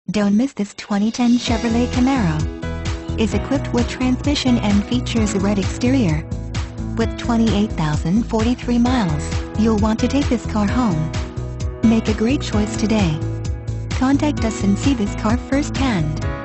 Don't miss this 2010 Chevrolet Camaro. Is equipped with transmission and features a red exterior. With 28,043 miles, you'll want to take this car home. Make a great choice today. Contact us and see this car firsthand.